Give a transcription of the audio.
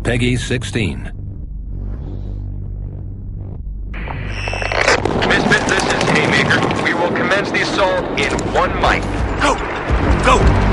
Peggy 16. Misfit, this is Haymaker. We will commence the assault in 1 mic. Go! Go!